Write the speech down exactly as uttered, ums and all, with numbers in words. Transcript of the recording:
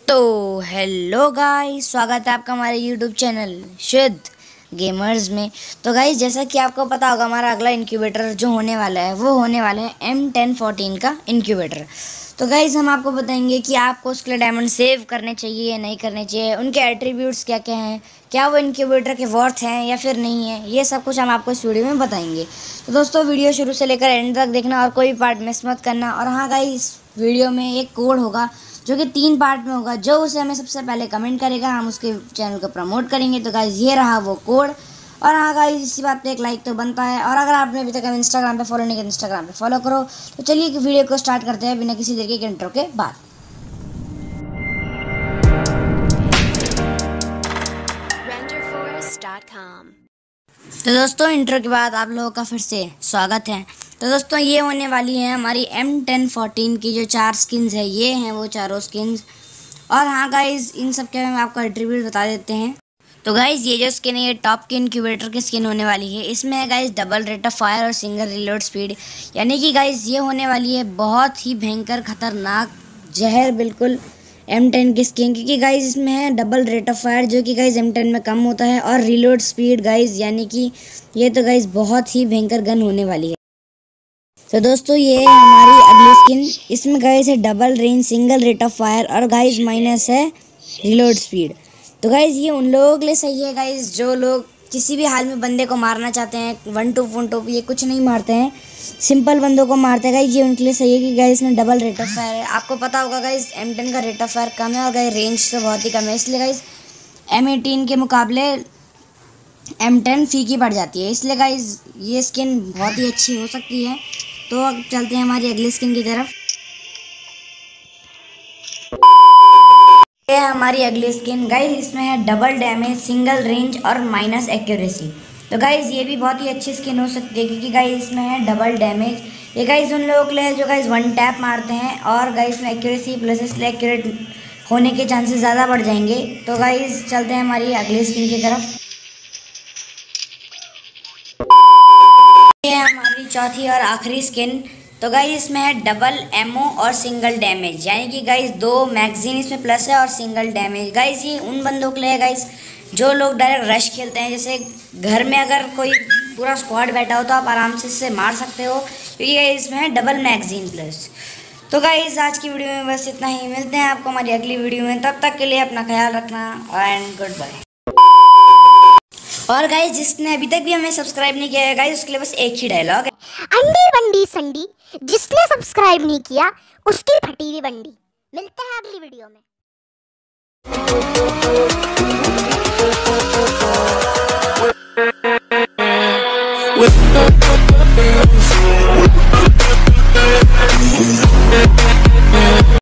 तो hello guys, स्वागत है आपका हमारे यूट्यूब चैनल शुद्ध गेमर्स में। तो गाइस, जैसा कि आपको पता होगा, हमारा अगला इंक्यूबेटर जो होने वाला है वो होने वाला है एम टेन फोर्टीन का इंक्यूबेटर। तो गाइस, हम आपको बताएंगे कि आपको उसके लिए डायमंड सेव करने चाहिए या नहीं करने चाहिए, उनके एट्रीब्यूट्स क्या क्या हैं, क्या वो इंक्यूबेटर के वर्थ हैं या फिर नहीं है। ये सब कुछ हम आपको इस वीडियो में बताएंगे। तो दोस्तों, वीडियो शुरू से लेकर एंड तक देखना और कोई भी पार्ट मिस मत करना। और हाँ गाइस, वीडियो में एक कोड होगा जो कि तीन पार्ट में होगा। जो उसे हमें सबसे पहले कमेंट करेगा, हम उसके चैनल को प्रमोट करेंगे। तो गाइज, ये रहा वो कोड। और हाँ गाइज, इसी बात पे एक लाइक तो बनता है। और अगर आपने अभी तक हमें इंस्टाग्राम पे फॉलो नहीं किया, इंस्टाग्राम पे फॉलो करो। तो चलिए वीडियो को स्टार्ट करते हैं बिना किसी देर के इंट्रो के बाद। तो दोस्तों, इंट्रो के बाद आप लोगों का फिर से स्वागत है। तो दोस्तों, ये होने वाली है हमारी एम टेन फोर्टीन की जो चार स्किन्स है। ये हैं वो चारों स्किन्स। और हाँ गाइज, इन सब के हम आपको एट्रीब्यूट बता देते हैं। तो गाइज, ये जो स्किन है ये टॉप की इंक्यूबेटर की स्किन होने वाली है। इसमें है guys double rate of fire और सिंगल रिलोड स्पीड। यानी कि गाइज, ये होने वाली है बहुत ही भयंकर खतरनाक जहर बिल्कुल एम टेन की स्किन, क्योंकि गाइज इसमें है डबल रेट ऑफ फायर जो कि गाइज एम टेन में कम होता है, और रिलोड स्पीड गाइज, यानी कि ये तो गाइज बहुत ही भयंकर गन होने वाली है। तो दोस्तों, ये है हमारी अगली स्किन। इसमें गाइज है double range, single rate of fire और गाइज माइनस है रिलोड स्पीड। तो गाइज, ये उन लोगों के लिए सही है गाइज जो लोग किसी भी हाल में बंदे को मारना चाहते हैं। वन टू वन टू ये कुछ नहीं मारते हैं, सिंपल बंदों को मारते हैं गाइज। ये उनके लिए सही है कि गाइज इसमें डबल रेट ऑफ फायर है। आपको पता होगा गाइज, एम टेन का रेट ऑफ फायर कम है और गाइज रेंज तो बहुत ही कम है। इसलिए गाइज एम एटीन के मुकाबले एम टेन फीकी पड़ जाती है। इसलिए गाइज ये स्किन बहुत ही अच्छी हो सकती है। तो अब चलते हैं हमारी अगली स्किन की तरफ। ये है हमारी अगली स्किन गाइज। इसमें है डबल डैमेज, सिंगल रेंज और माइनस एक्यूरेसी। तो गाइज, ये भी बहुत ही अच्छी स्किन हो सकती है, क्योंकि गाइज इसमें है डबल डैमेज। ये गाइज उन लोगों के लिए जो गाइज वन टैप मारते हैं, और गाइज इसमें एक्यूरेसी प्लस इसलिए एक्यूरेट होने के चांसेस ज़्यादा बढ़ जाएंगे। तो गाइज, चलते हैं हमारी अगली स्किन की तरफ। ये है हमारी चौथी और आखिरी स्किन। तो गाइज, इसमें है डबल एमओ और सिंगल डैमेज, यानी कि गाइज दो मैगजीन इसमें प्लस है और सिंगल डैमेज। गाइज, ये उन बंदों के लिए है गाइज जो लोग डायरेक्ट रश खेलते हैं। जैसे घर में अगर कोई पूरा स्क्वाड बैठा हो तो आप आराम से इससे मार सकते हो, क्योंकि इसमें है डबल मैगजीन प्लस। तो गाइज, आज की वीडियो में बस इतना ही। मिलते हैं आपको हमारी अगली वीडियो में। तब तक के लिए अपना ख्याल रखना एंड गुड बाय। और गाइज, जिसने अभी तक भी हमें सब्सक्राइब नहीं किया है गाइज, उसके लिए बस एक ही डायलॉग है, अंडी बंडी संडी। जिसने सब्सक्राइब नहीं किया उसकी फटी हुई बंडी। मिलते हैं अगली वीडियो में।